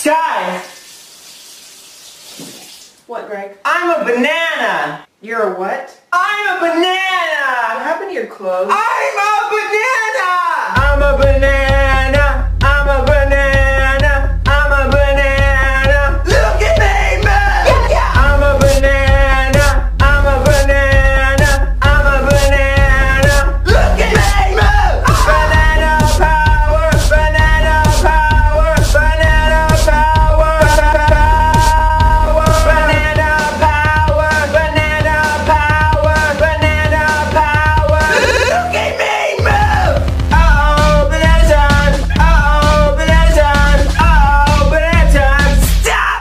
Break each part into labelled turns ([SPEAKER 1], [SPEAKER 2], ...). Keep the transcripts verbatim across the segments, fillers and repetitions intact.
[SPEAKER 1] Sky!
[SPEAKER 2] What, Greg?
[SPEAKER 1] I'm a banana!
[SPEAKER 2] You're a what?
[SPEAKER 1] I'm a banana!
[SPEAKER 2] What happened to your clothes?
[SPEAKER 1] I'm a banana! I'm a banana! I'm a banana! I'm a banana! Look at me move! Yeah, yeah. I'm a banana! I'm a banana! I'm a banana! Look at me move! Banana power! Banana power! Banana power! Power! Banana power! Banana power! Banana power! Look at me move! Uh-oh, banana time! Uh-oh, banana time! Uh-oh, banana time! Stop!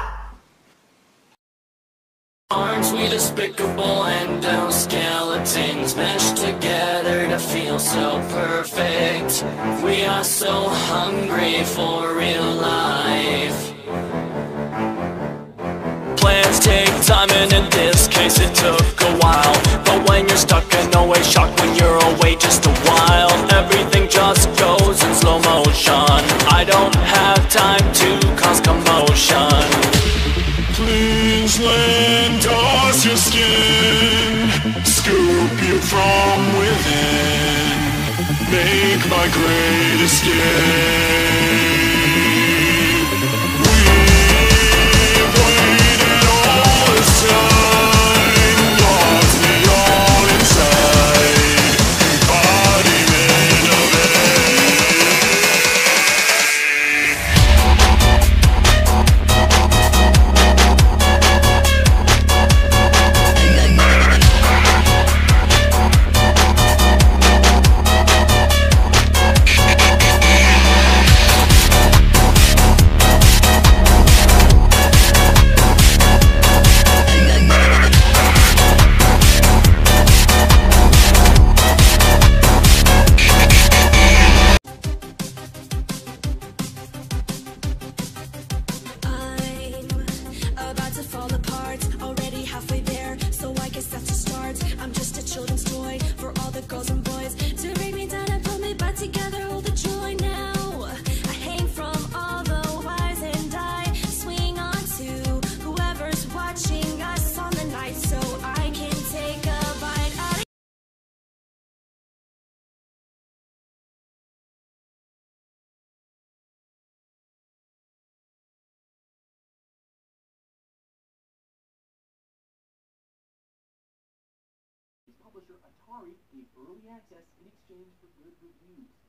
[SPEAKER 3] Aren't we despicable endoskeletons meshed together to feel so perfect? We are so hungry for real life. Plans take time, and in this case it took a while. But when you're stuck and always shocked when you're away just a while, everything just goes in slow motion. I don't have time to cause commotion. Please lend us your skin, scoop you from within, make my great escape. We've waited all this time, lost me all inside, embodiment of it.
[SPEAKER 4] I'm about to fall apart, already halfway there, so I guess that's a start. I'm just a children's toy for all the girls and boys to break me down and pull me back together, hold the joy now. I hang from all the wires and I swing on to whoever's watching us on the night, so I can take a bite out of
[SPEAKER 5] Publisher Atari gave early access in exchange for good reviews.